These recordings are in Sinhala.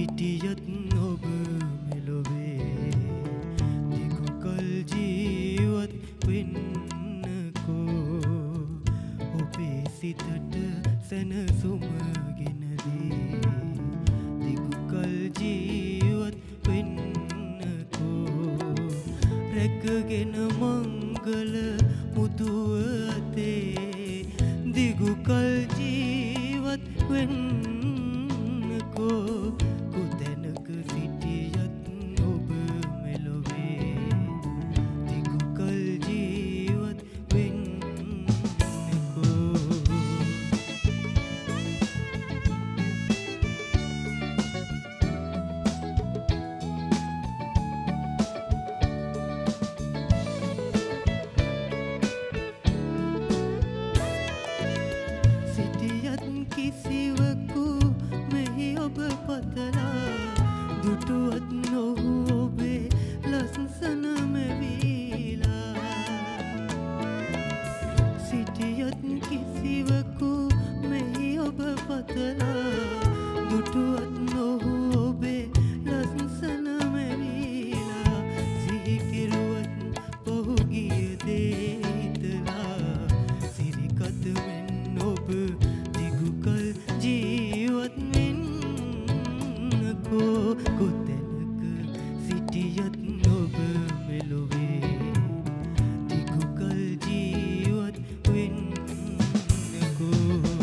සිටියත් ඔබ මෙලොවේ දිගු කල් ජීවත් වෙන්නකෝ ඔබේ සිතට සැනසුම ගෙනදී දිගු කල් ජීවත් වෙන්නකෝ රැකගෙන මංගල මුදුව අතේ දිගු කල් ජීවත් වෙන්නකෝ කොතැනක සිටියත් ඔබ මෙලොවේ දිගු කල් ජීවත් වෙන්නකෝ කිසිවකු මෙහි ඔබ පතලා දුටුවත් නොහු ඔබේ ලස්සන මෙවීලා සිටියත් කිසිවකු මෙහි ඔබ පතලා දුටුවත් නොහු ඔබේ ලස්සන මෙවීලා සිහි කෙරුවත් පහුගිය දේ හිතලා සිරිකත මෙන් ඔබ කල් ජීවත් වෙන්නකෝ කොතැනක සිටියත් ඔබ මෙලොවේ දිගු කල් ජීවත් වෙන්නකෝ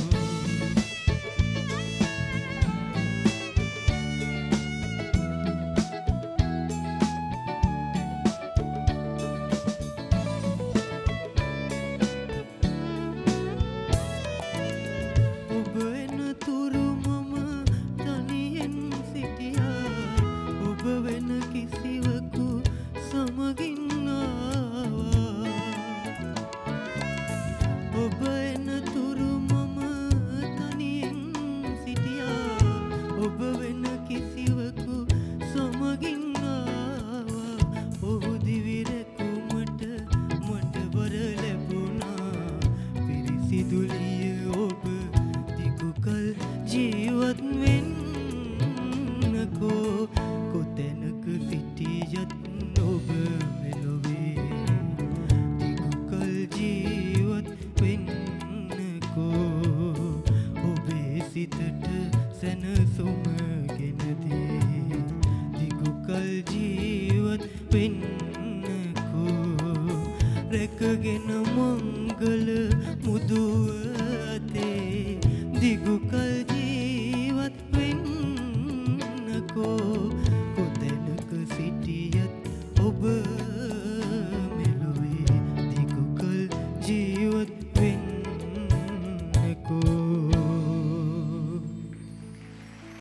තුරු මම තනියෙන් සිටියා ඔබ වෙන කිසිවකු සමගින් ආවා ඔබ එන තුරු මම තනියෙන් සිටියා ඔබ වෙන කිසිවකු සමගින් ආවා ඔහු දිවිරැකුමට මට වර ලැබුණා පිරිසිදුලිය ඔබ කල් ජීවත් වෙන්නකෝ කොතැනක සිටියත් ඔබ මෙලොවේ දිගු කල් ජීවත් වෙන්නකෝ ඔබේ සිතට සැනසුම ගෙනදී දිගු කල් ජීවත් වෙන්නකෝ රැකගෙන මංගල මුදුව අතේ දිගු කල්